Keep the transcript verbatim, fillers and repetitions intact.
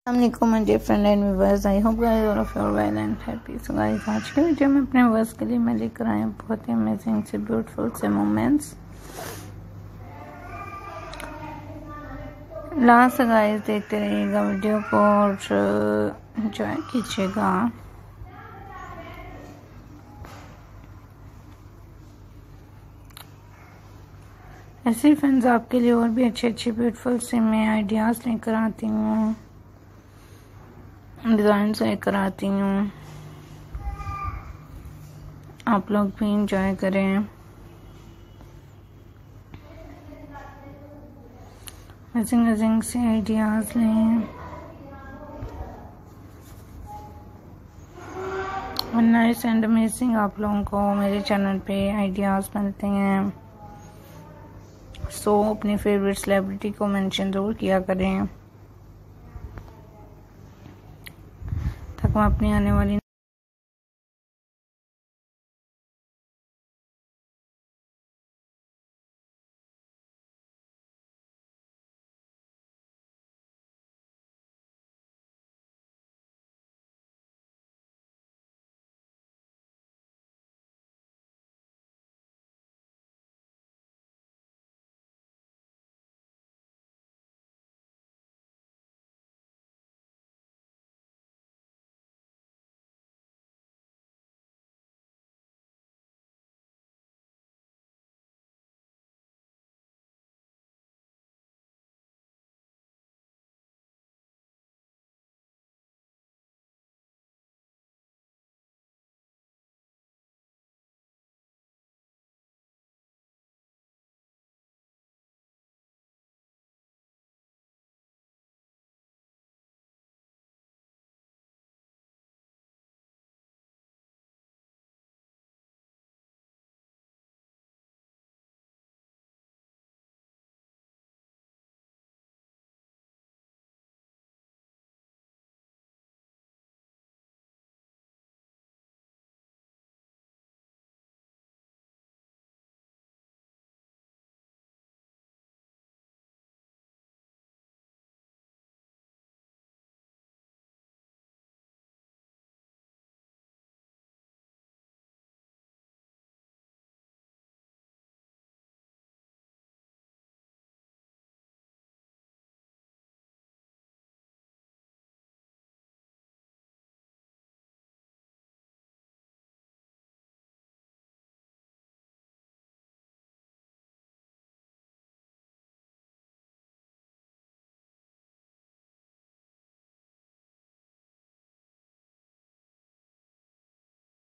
अस्सलामुअलैकुम my dear friend and viewers, I hope guys all of you are well and happy. So guys, आज के video में अपने viewers के लिए मैं लेकर आई हूँ बहुत ही अमेजिंग से ब्यूटीफुल से मोमेंट्स। लास्ट गाइस देखते रहिएगा वीडियो को और एंजॉय कीजिएगा। ऐसे फ्रेंड्स आपके लिए और भी अच्छे अच्छे ब्यूटीफुल से मैं आइडियाज़ लेकर आती हूँ, डिज़ाइन लेकर आती हूँ। आप लोग भी इंजॉय करें। अमेजिंग अमेजिंग से आइडियाज़ लें और नाइस एंड अमेजिंग आप लोगों को मेरे चैनल पे आइडियाज़ मिलते हैं। सो so, अपनी फेवरेट सेलिब्रिटी को मेंशन ज़रूर किया करें ताकि मैं अपनी आने वाली